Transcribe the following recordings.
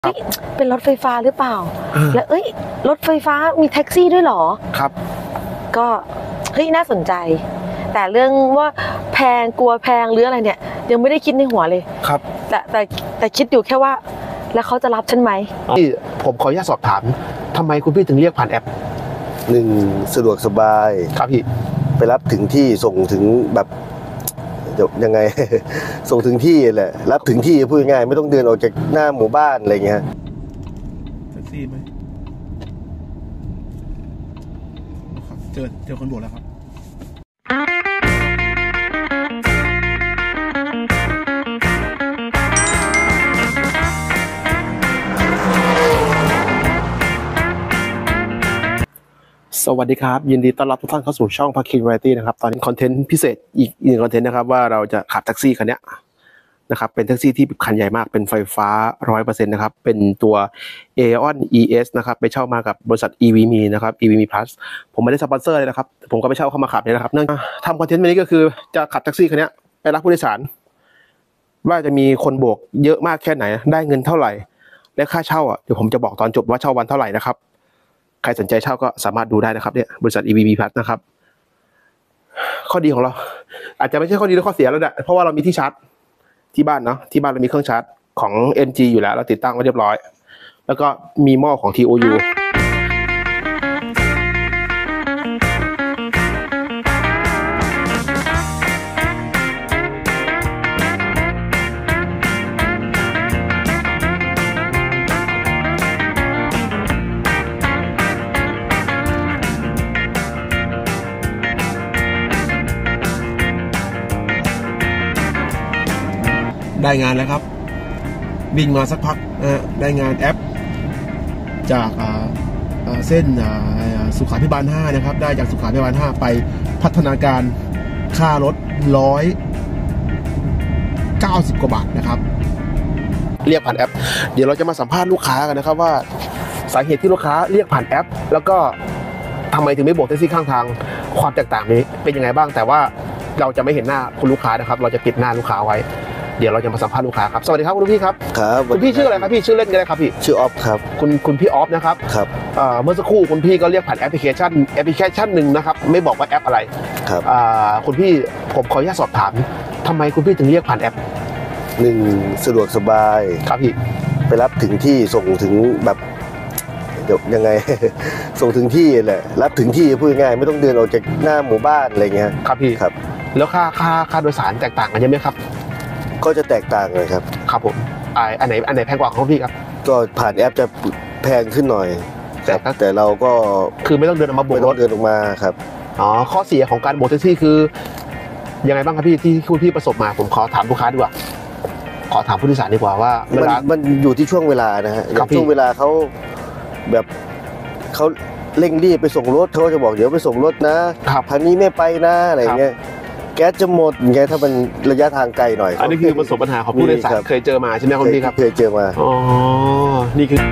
เป็นรถไฟฟ้าหรือเปล่าแล้วรถไฟฟ้ามีแท็กซี่ด้วยหรอครับก็น่าสนใจแต่เรื่องว่าแพงกลัวแพงหรืออะไรเนี่ยยังไม่ได้คิดในหัวเลยครับแต่คิดอยู่แค่ว่าแล้วเขาจะรับฉันไหมผมขออนุญาตสอบถามทำไมคุณพี่ถึงเรียกผ่านแอป 1สะดวกสบายครับพี่ไปรับถึงที่ส่งถึงแบบยังไง ส่งถึงที่แหละรับถึงที่พูดง่ายไม่ต้องเดินออกจากหน้าหมู่บ้านอะไรเงี้ยแท็กซี่ไหมครับเจอคนโบกแล้วครับสวัสดีครับยินดีต้อนรับทุกท่านเข้าสู่ช่องพาคินวาไรตี้นะครับตอนนี้คอนเทนต์พิเศษอีกหนึ่งคอนเทนต์นะครับว่าเราจะขับแท็กซี่คันนี้นะครับเป็นแท็กซี่ที่คันใหญ่มากเป็นไฟฟ้า 100% นะครับเป็นตัว Aeon ES นะครับไปเช่ามากับบริษัท EVMe นะครับ EVMe Plus ผมไม่ได้สปอนเซอร์เลยนะครับผมก็ไปเช่าเข้ามาขับเนี่ยนะครับเนื่องทำคอนเทนต์วันนี้ก็คือจะขับแท็กซี่คันนี้ไปรับผู้โดยสารว่าจะมีคนโบกเยอะมากแค่ไหนได้เงินเท่าไหร่และค่าเช่าเดี๋ยวผมจะบอกตอนจบว่าเช่าวันเท่าไหร่นะครับใครสนใจเช่าก็สามารถดูได้นะครับเนี่ยบริษัท EVMe Plus นะครับข้อดีของเราอาจจะไม่ใช่ข้อดีหรือข้อเสียแล้วแหละเพราะว่าเรามีที่ชาร์จที่บ้านเนาะที่บ้านเรามีเครื่องชาร์จของ NG อยู่แล้วเราติดตั้งไว้เรียบร้อยแล้วก็มีหม้อของ TOU ได้งานแล้วครับวิ่งมาสักพักได้งานแอปจากเส้นสุขาภิบาล5นะครับได้จากสุขาภิบาล5ไปพัฒนาการค่ารถ190 กว่าบาทนะครับเรียกผ่านแอปเดี๋ยวเราจะมาสัมภาษณ์ลูกค้ากันนะครับว่าสาเหตุที่ลูกค้าเรียกผ่านแอปแล้วก็ทำไมถึงไม่โบกแท็กซี่ข้างทางความแตกต่างนี้เป็นยังไงบ้างแต่ว่าเราจะไม่เห็นหน้าคุณลูกค้านะครับเราจะปิดหน้าลูกค้าไว้เดี๋ยวเราจะมาสัมภาษณ์ลูกค้าครับสวัสดีครับคุณพี่ครับครับคุณพี่ชื่ออะไรครับพี่ชื่อเล่นกันเลยครับพี่ชื่อออฟครับคุณพี่ออฟนะครับครับเมื่อสักครู่คุณพี่ก็เรียกผ่านแอปพลิเคชันหนึ่งนะครับไม่บอกว่าแอปอะไรครับคุณพี่ผมขออนุญาตสอบถามทำไมคุณพี่ถึงเรียกผ่านแอป 1สะดวกสบายครับพี่ไปรับถึงที่ส่งถึงแบบยังไง ส่งถึงที่แหละรับถึงที่พูดง่ายไม่ต้องเดินออกจากหน้าหมู่บ้านอะไรเงี้ยครับพี่ครับแล้วค่าโดยสารแตกต่างกันใช่ไหมครับก็จะแตกต่างเลยครับครับผมอันไหนแพงกว่าของพี่ครับก็ผ่านแอปจะแพงขึ้นหน่อยแต่เราก็คือไม่ต้องเดินออกมาโบกรถเดินออกมาครับข้อเสียของการโบกแท็กซี่คือยังไงบ้างครับพี่ที่คุณพี่ประสบมาผมขอถามลูกค้าดีกว่าขอถามผู้โดยสารดีกว่าว่ามันอยู่ที่ช่วงเวลานะฮะช่วงเวลาเขาแบบเขาเร่งรีบไปส่งรถเขาจะบอกเดี๋ยวไปส่งรถนะทางนี้ไม่ไปนะอะไรเงี้ยแก๊สจะหมดไงถ้ามันระยะทางไกลหน่อยอันนี้คือประสบปัญหาของผู้โดยสารเคยเจอมาใช่ไหมคุณพี่ครับเคยเจอมาอ๋อนี่คือ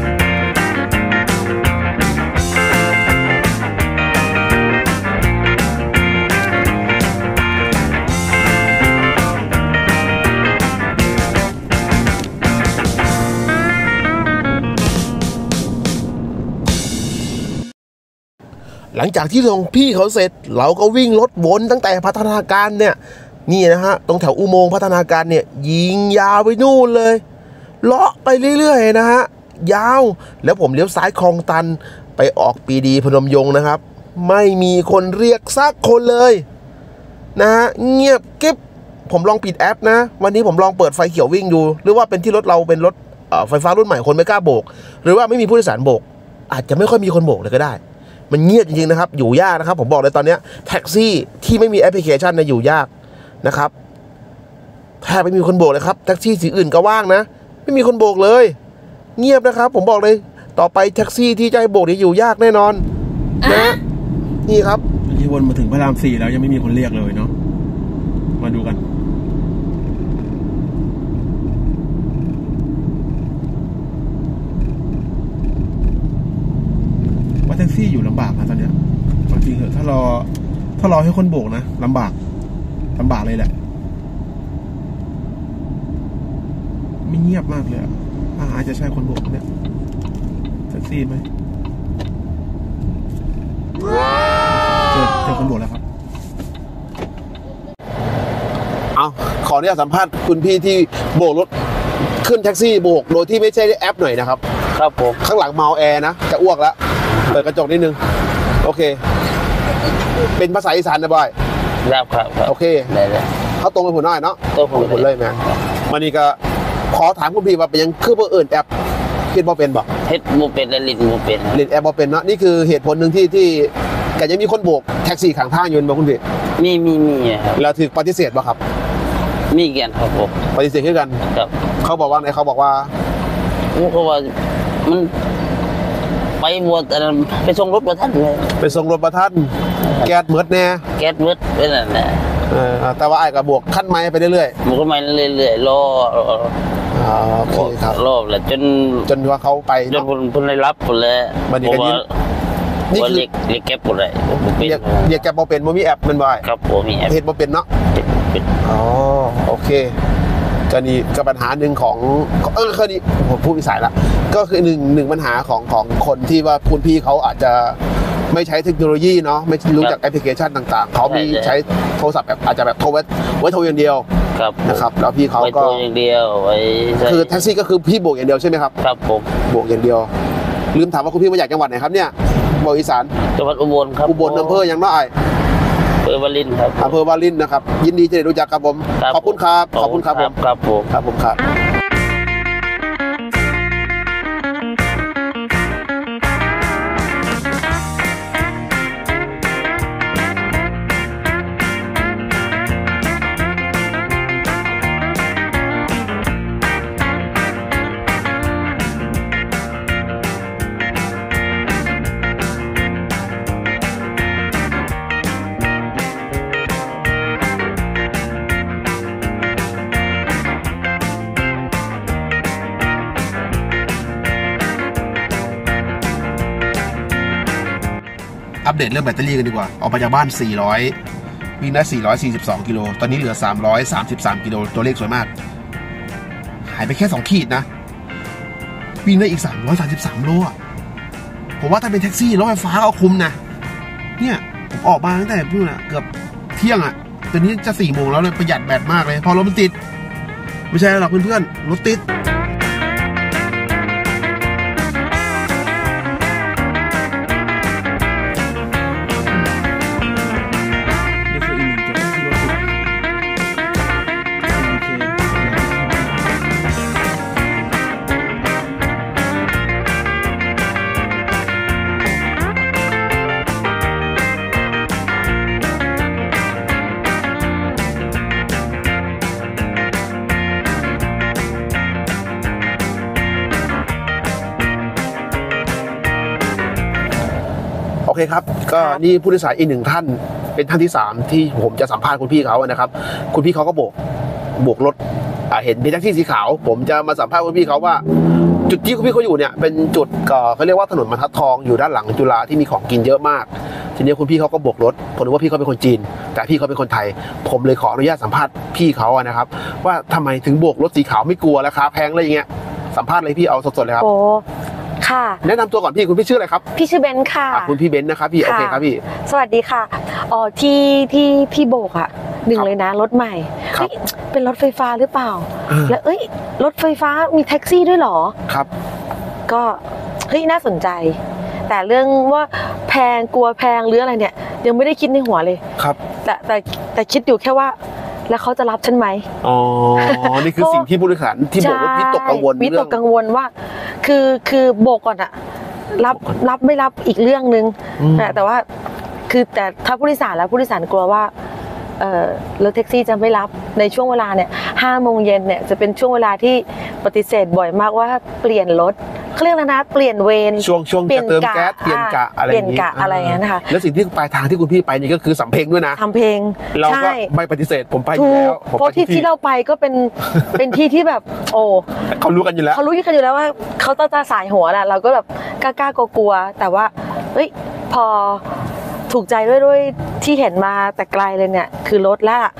หลังจากที่ส่งพี่เขาเสร็จเราก็วิ่งรถวนตั้งแต่พัฒนาการเนี่ยนี่นะฮะตรงแถวอุโมงค์พัฒนาการเนี่ยยิงยาวไปนู่นเลยเลาะไปเรื่อยๆนะฮะยาวแล้วผมเลี้ยวซ้ายคลองตันไปออกปีดีพนมยงค์นะครับไม่มีคนเรียกสักคนเลยนะฮะเงียบกิ๊บผมลองปิดแอปนะวันนี้ผมลองเปิดไฟเขียววิ่งดูหรือว่าเป็นที่รถเราเป็นรถไฟฟ้ารุ่นใหม่คนไม่กล้าโบกหรือว่าไม่มีผู้โดยสารโบกอาจจะไม่ค่อยมีคนโบกเลยก็ได้มันเงียบจริงๆนะครับอยู่ยากนะครับผมบอกเลยตอนนี้แท็กซี่ที่ไม่มีแอปพลิเคชันอยู่ยากนะครับแทบไม่มีคนโบกเลยครับแท็กซี่สีอื่นก็ว่างนะไม่มีคนโบกเลยเงียบนะครับผมบอกเลยต่อไปแท็กซี่ที่จะให้โบกนี่อยู่ยากแน่นอนนะนี่ครับที่วนมาถึงพระราม4แล้วยังไม่มีคนเรียกเลยเนาะมาดูกันว่าแท็กซี่อยู่ลำบากนะตอนเนี้ยจริงเหรอถ้ารอให้คนโบกนะลำบากเลยแหละไม่เงียบมากเลยอาจจะใช่คนโบกเนี่ยแท็กซี่ไหมเจอคนโบกแล้วครับเอาขออนุญาตสัมภาษณ์คุณพี่ที่โบกรถขึ้นแท็กซี่โบกโดยที่ไม่ใช่แอปหน่อยนะครับครับผมข้างหลังเมาแอร์นะจะอ้วกแล้วเปิดกระจกนิดนึงโอเคเป็นภาษาอีสานนะบอยครับโอเคเขาตรงไปผลหน่อยเนาะตรงผลเลยแม่มันนี่ก็ขอถามคุณพี่ว่าเป็นยังคือเอื่นแอปคิดว่าเป็นบ่เฮ็ดโมเป็นและลินโมเป็นลินแอปบ่เป็นเนาะนี่คือเหตุผลหนึ่งที่แต่ยังมีคนโบกแท็กซี่ข้างทางอยู่บ่คุณพี่มีครับแล้วถูกปฏิเสธบ่ครับมีกันครับผมปฏิเสธคือกันครับเขาบอกว่าไงเขาบอกว่ามันไปหมดไปส่งรถประทันเลยไปส่งรถประทันแก๊สเมิดแน่แก๊สเมิดเป็นนั่นแหละแต่ว่าไอ้กับบวกขั้นไม้ไปเรื่อยๆบวกขั้นไม้เรื่อยๆรอโอเคครับรอบแหละจนว่าเขาไปจนคนได้รับหมดแล้วเพราะว่านี่คือเรียกแก๊ปหมดเลยเรียกแก๊ปบ่เป็นบ่มีแอปมันบ่ครับผมมีแอปเฮ็ดบ่เป็นเนาะเป็นโอเคก็นี่ก็ปัญหาหนึ่งของคือนี่ผมพูดอีสานละก็คือหนึ่งปัญหาของคนที่ว่าคุณพี่เขาอาจจะไม่ใช้เทคโนโลยีเนาะไม่รู้จักแอปพลิเคชันต่างๆเขามีใช้โทรศัพท์แบบอาจจะแบบโทรไว้โทรอย่างเดียวนะครับแล้วพี่เขาก็โทรอย่างเดียวไว้คือแท็กซี่ก็คือพี่โบกอย่างเดียวใช่ไหมครับครับผมโบกอย่างเดียวลืมถามว่าคุณพี่มาจากจังหวัดไหนครับเนี่ยบอกอีสานจังหวัดอุบลครับอุบลอำเภอยังน้อยอำเภอวารินครับอำเภอวารินนะครับยินดีที่ได้รู้จักครับผมขอบคุณครับขอบคุณครับผมครับผมครับอัปเดตเรื่องแบตเตอรี่กันดีกว่าออกมาจากบ้าน400วิ่งได้442กิโลตอนนี้เหลือ333กิโลตัวเลขสวยมากหายไปแค่2ขีดนะวิ่งได้อีก333โลอ่ะผมว่าถ้าเป็นแท็กซี่รถไฟฟ้าเอาคุ้มนะเนี่ยผมออกมาตั้งแต่เกือบเที่ยงอ่ะตอนนี้จะ4 โมงแล้วเลยประหยัดแบตมากเลยพอรถมันติดไม่ใช่หรอกเพื่อนๆรถติดโอเคครับก็นี่ผู้โดยสารอีก1ท่านเป็นท่านที่3ที่ผมจะสัมภาษณ์คุณพี่เขานะครับคุณพี่เขาก็โบกรถเห็นเป็นแท็กซี่สีขาวผมจะมาสัมภาษณ์คุณพี่เขาว่าจุดที่คุณพี่เขาอยู่เนี่ยเป็นจุดเขาเรียกว่าถนนบรรทัดทองอยู่ด้านหลังจุฬาที่มีของกินเยอะมากทีนี้คุณพี่เขาก็โบกรถผมนึกว่าพี่เขาเป็นคนจีนแต่พี่เขาเป็นคนไทยผมเลยขออนุญาตสัมภาษณ์พี่เขานะครับว่าทำไมถึงโบกรถสีขาวไม่กลัวราคาแพงอะไรอย่างเงี้ยสัมภาษณ์เลยพี่เอาสดๆเลยครับค่ะแนะนำตัวก่อนพี่คุณพี่ชื่ออะไรครับพี่ชื่อเบนค่ะคุณพี่เบนนะครับพี่โอเคครับพี่สวัสดีค่ะที่พี่โบกอ่ะเลยนะรถใหม่เป็นรถไฟฟ้าหรือเปล่าแล้วรถไฟฟ้ามีแท็กซี่ด้วยหรอครับก็น่าสนใจแต่เรื่องว่าแพงกลัวแพงหรืออะไรเนี่ยยังไม่ได้คิดในหัวเลยครับแต่คิดอยู่แค่ว่าแล้วเขาจะรับฉันไหมนี่คือสิ่งที่ผู้โดยสารที่โบกรถวิตกกังวลว่าคือโบกก่อนอะรับไม่รับอีกเรื่องนึงแต่ว่าแต่ถ้าผู้โดยสารแล้วผู้โดยสารกลัวว่ารถแท็กซี่จะไม่รับในช่วงเวลาเนี่ย5 โมงเย็นเนี่ยจะเป็นช่วงเวลาที่ปฏิเสธบ่อยมากว่าเปลี่ยนรถเขาเรียกแล้วนะเปลี่ยนเวรช่วงจะเติมแก๊สเปลี่ยนกะอะไรอย่างนี้นะคะแล้วสิ่งที่ปลายทางที่คุณพี่ไปนี่ก็คือสำเพ็งด้วยนะสำเพ็งเราก็ไม่ปฏิเสธผมไปอยู่แล้วเพราะที่เราไปก็เป็นที่ที่แบบเขารู้กันอยู่แล้วว่าเขาต้องสายหัวแหละเราก็แบบกล้ากลัวแต่ว่าพอถูกใจด้วยที่เห็นมาแต่ไกลเลยเนี่ยคือรถแล้ว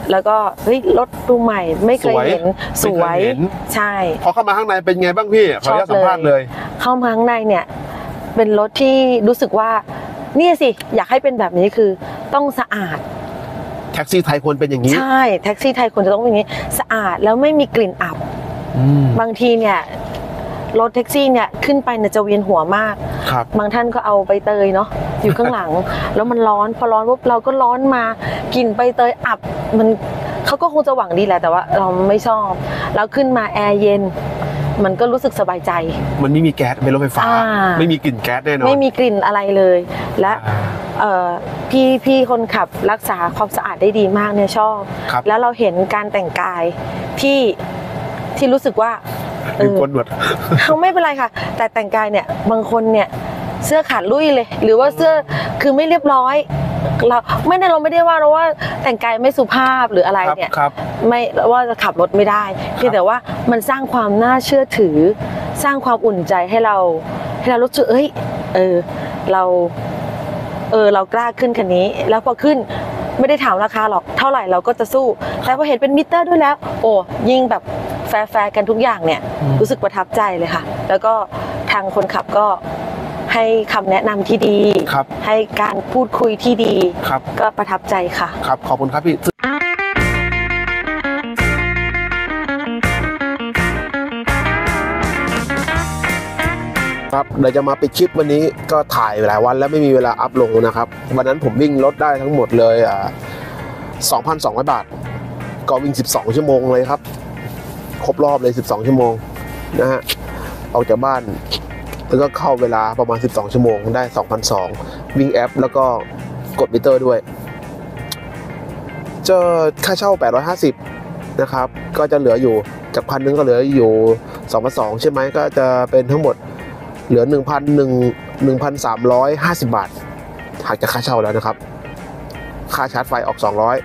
แล้วก็เฮ้ยรถดูใหม่ไม่เคยเห็นสวยใช่พอเข้ามาข้างในเป็นไงบ้างพี่ขออนุญาตสัมภาษณ์เลยเข้ามาข้างในเนี่ยเป็นรถที่รู้สึกว่านี่สิอยากให้เป็นแบบนี้คือต้องสะอาดแท็กซี่ไทยควรเป็นอย่างนี้ใช่แท็กซี่ไทยควรจะต้องเป็นอย่างนี้สะอาดแล้วไม่มีกลิ่นอับบางทีเนี่ยรถแท็กซี่เนี่ยขึ้นไปเนี่ยจะเวียนหัวมากบางท่านก็เอาใบเตยเนาะอยู่ข้างหลังแล้วมันร้อนพอร้อนปุ๊บเราก็ร้อนมากลิ่นใบเตยอับมันเขาก็คงจะหวังดีแหละแต่ว่าเราไม่ชอบแล้วขึ้นมาแอร์เย็นมันก็รู้สึกสบายใจมันไม่มีแก๊สเป็นรถไฟฟ้าไม่มีกลิ่นแก๊สแน่นอนไม่มีกลิ่นอะไรเลยและพี่คนขับรักษาความสะอาดได้ดีมากเนี่ยชอบแล้วเราเห็นการแต่งกายที่รู้สึกว่าคนหนวดเขาไม่เป็นไรค่ะแต่แต่งกายเนี่ยบางคนเนี่ยเสื้อขาดลุ่ยเลยหรือว่าเสื้อคือไม่เรียบร้อยเราไม่ได้ว่าเราว่าแต่งกายไม่สุภาพหรืออะไรเนี่ยไม่ว่าจะขับรถไม่ได้เพียงแต่ว่ามันสร้างความน่าเชื่อถือสร้างความอุ่นใจให้เรารู้สึกเรากล้าขึ้นคันนี้แล้วพอขึ้นไม่ได้ถามราคาหรอกเท่าไหร่เราก็จะสู้แต่พอเห็นเป็นมิเตอร์ด้วยแล้วโอ้ยิ่งแบบแฟร์กันทุกอย่างเนี่ยรู้สึกประทับใจเลยค่ะแล้วก็ทางคนขับก็ให้คำแนะนำที่ดีให้การพูดคุยที่ดีก็ประทับใจค่ะครับขอบคุณครับพี่ครับเดี๋ยวจะมาปิดคลิปวันนี้ก็ถ่ายหลายวันแล้วไม่มีเวลาอัพลงนะครับวันนั้นผมวิ่งรถได้ทั้งหมดเลย 2,200 บาทก็วิ่ง12ชั่วโมงเลยครับครบรอบเลย12ชั่วโมงนะฮะออกจากบ้านแล้วก็เข้าเวลาประมาณ12ชั่วโมงได้ 2,200 วิ่งแอปแล้วก็กดมิเตอร์ด้วยเจอค่าเช่า850นะครับก็จะเหลืออยู่จาก1,000ก็เหลืออยู่ 2,200 ใช่ไหมก็จะเป็นทั้งหมดเหลือ 1,350 บาทหักจากค่าเช่าแล้วนะครับค่าชาร์จไฟออก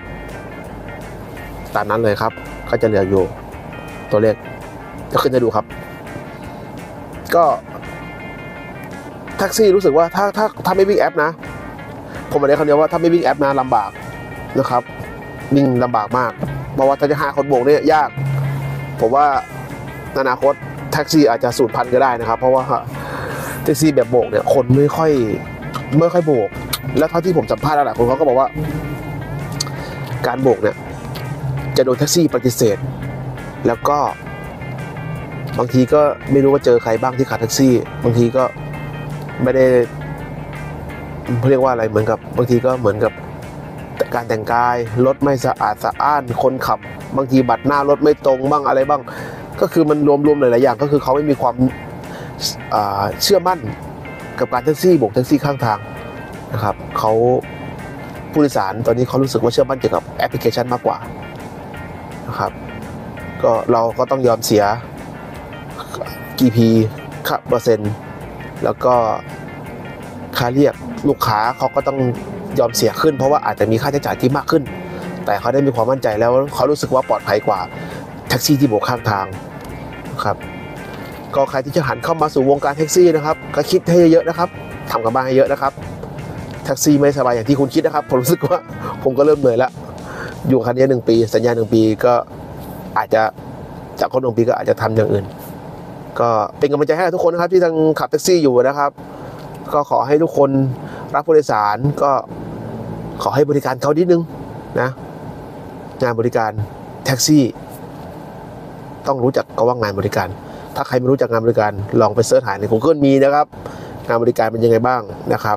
200ตามนั้นเลยครับก็จะเหลืออยู่ตัวเลขจะขึ้นให้ดูครับก็แท็กซี่รู้สึกว่าถ้าไม่วิ่งแอปนะผมบอกได้คำเดียวว่าถ้าไม่วิ่งแอปนะลำบากนะครับวิ่งลำบากมากเพราะว่าถ้าจะหาคนโบกเนี่ยยากผมว่าอนาคตแท็กซี่อาจจะสูญพันธุ์ก็ได้นะครับเพราะว่าแท็กซี่แบบโบกเนี่ยคนไม่ค่อยโบกแล้วเท่าที่ผมสัมภาษณ์หลายคนเขาก็บอกว่าการโบกเนี่ยจะโดนแท็กซี่ปฏิเสธแล้วก็บางทีก็ไม่รู้ว่าเจอใครบ้างที่ขับแท็กซี่บางทีก็ไม่ได้เรียกว่าอะไรเหมือนกับบางทีก็เหมือนกับการแต่งกายรถไม่สะอาดสะอ้านคนขับบางทีบัตรหน้ารถไม่ตรงบ้างอะไรบ้างก็คือมันรวมหลายๆอย่างก็คือเขาไม่มีความเชื่อมั่นกับการแท็กซี่โบกแท็กซี่ข้างทางนะครับเขาผู้โดยสารตอนนี้เขารู้สึกว่าเชื่อมั่นเกี่ยวกับแอปพลิเคชันมากกว่านะครับก็เราก็ต้องยอมเสีย GP ค่าเปอร์เซ็นต์แล้วก็ค่าเรียกลูกค้าเขาก็ต้องยอมเสียขึ้นเพราะว่าอาจจะมีค่าใช้จ่ายที่มากขึ้นแต่เขาได้มีความมั่นใจแล้วเขารู้สึกว่าปลอดภัยกว่าแท็กซี่ที่โบกข้างทางครับก็ใครที่จะหันเข้ามาสู่วงการแท็กซี่นะครับก็คิดให้เยอะๆนะครับทำกันบ้างให้เยอะนะครับแท็กซี่ไม่สบายอย่างที่คุณคิดนะครับผมรู้สึกว่าผมก็เริ่มเหนื่อยแล้วอยู่คันนี้1 ปีสัญญา1 ปีก็อาจจะจากคน1 ปีก็อาจจะทำอย่างอื่นก็เป็นกำลังใจให้ทุกคนนะครับที่ทั้งขับแท็กซี่อยู่นะครับก็ขอให้ทุกคนรับผู้โดยสารก็ขอให้บริการเขานิดนึงนะงานบริการแท็กซี่ต้องรู้จักก็ว่างานบริการถ้าใครไม่รู้จักงานบริการลองไปเสิร์ชหาใน Google มีนะครับงานบริการเป็นยังไงบ้างนะครับ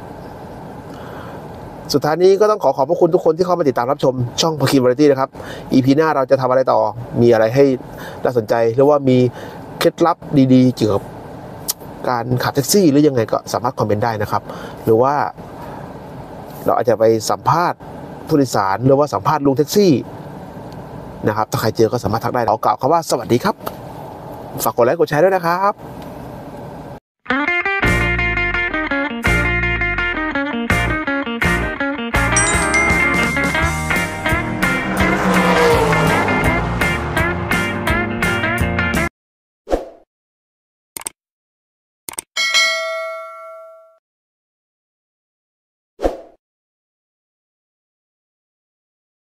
สุดท้ายนี้ก็ต้องขอบพระคุณทุกคนที่เข้ามาติดตามรับชมช่องพคินวาไรตี้นะครับ EP หน้าเราจะทำอะไรต่อมีอะไรให้น่าสนใจหรือว่ามีเคล็ดลับดีๆเกี่ยวกับการขับแท็กซี่หรือยังไงก็สามารถคอมเมนต์ได้นะครับหรือว่าเราอาจจะไปสัมภาษณ์ผู้โดยสารหรือว่าสัมภาษณ์ลุงแท็กซี่นะครับถ้าใครเจอก็สามารถทักได้เรากล่าวคำว่าสวัสดีครับฝากกดไลค์กดแชร์ด้วยนะครับ